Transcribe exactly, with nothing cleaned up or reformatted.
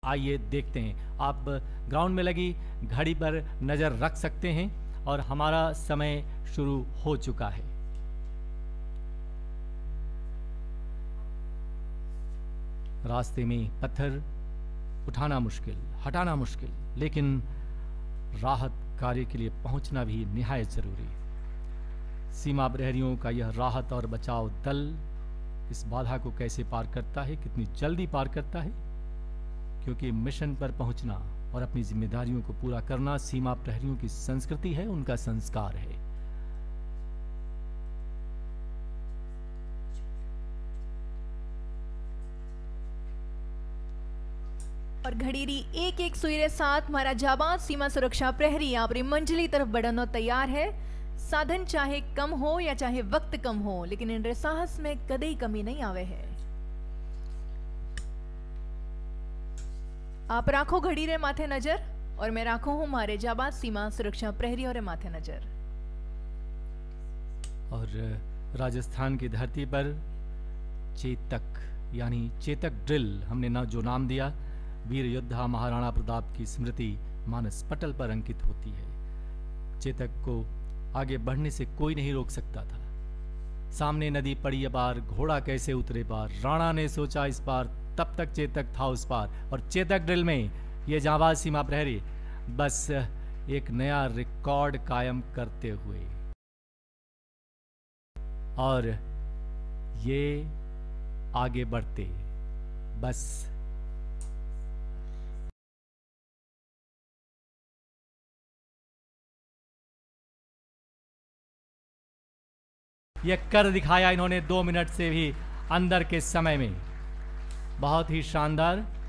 आइए देखते हैं। आप ग्राउंड में लगी घड़ी पर नज़र रख सकते हैं और हमारा समय शुरू हो चुका है। रास्ते में पत्थर उठाना मुश्किल, हटाना मुश्किल, लेकिन राहत कार्य के लिए पहुंचना भी निहायत ज़रूरी। सीमा प्रहरियों का यह राहत और बचाव दल इस बाधा को कैसे पार करता है, कितनी जल्दी पार करता है, क्योंकि मिशन पर पहुंचना और अपनी जिम्मेदारियों को पूरा करना सीमा प्रहरियों की संस्कृति है, उनका संस्कार है। और घड़ीरी एक एक सुई रे साथ मारा जाबाज सीमा सुरक्षा प्रहरी अपनी मंजिली तरफ बढ़नो तैयार है। साधन चाहे कम हो या चाहे वक्त कम हो, लेकिन इन रे साहस में कदे कमी नहीं आवे है। आप राखो घड़ी रे माथे नजर और मैं राखो हूं मारे जाबाज सीमा सुरक्षा प्रहरियों रे माथे नजर। और राजस्थान की धरती पर चेतक यानी चेतक ड्रिल हमने ना जो नाम दिया, वीर योद्धा महाराणा प्रताप की स्मृति मानस पटल पर अंकित होती है। चेतक को आगे बढ़ने से कोई नहीं रोक सकता था। सामने नदी पड़ी अपार, घोड़ा कैसे उतरे पार, राणा ने सोचा इस पार, तब तक चेतक था उस पार। और चेतक ड्रिल में ये जाबाज सीमा प्रहरी बस एक नया रिकॉर्ड कायम करते हुए, और ये आगे बढ़ते बस यह कर दिखाया इन्होंने दो मिनट से भी अंदर के समय में। बहुत ही शानदार।